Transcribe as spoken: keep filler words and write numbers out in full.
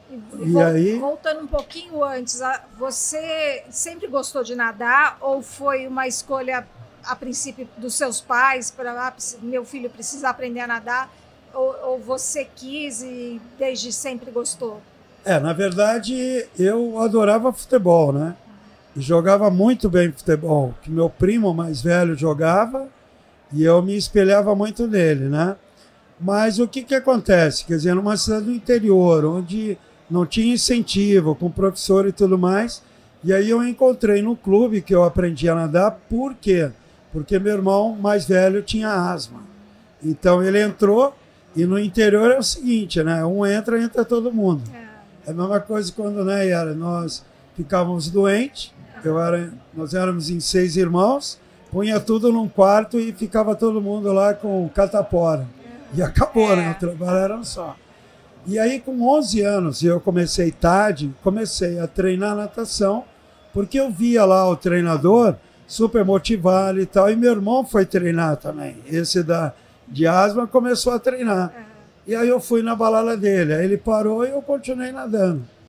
E, e aí... Voltando um pouquinho antes, você sempre gostou de nadar ou foi uma escolha, a princípio, dos seus pais, para ah, meu filho precisa aprender a nadar, ou, ou você quis e desde sempre gostou? É, na verdade, eu adorava futebol, né? E jogava muito bem futebol, que meu primo mais velho jogava e eu me espelhava muito nele, né? Mas o que que acontece? Quer dizer, numa cidade do interior, onde não tinha incentivo, com professor e tudo mais, e aí eu encontrei no clube que eu aprendi a nadar, por quê? Porque meu irmão mais velho tinha asma. Então ele entrou, e no interior é o seguinte, né? Um entra, entra todo mundo. É a mesma coisa quando, né, Yara, nós ficávamos doentes, eu era, nós éramos em seis irmãos, punha tudo num quarto e ficava todo mundo lá com catapora. E acabou, né? O trabalho era um só. E aí, com onze anos, eu comecei tarde, comecei a treinar natação, porque eu via lá o treinador super motivado e tal, e meu irmão foi treinar também. Esse da, de asma começou a treinar. E aí eu fui na balada dele, aí ele parou e eu continuei nadando.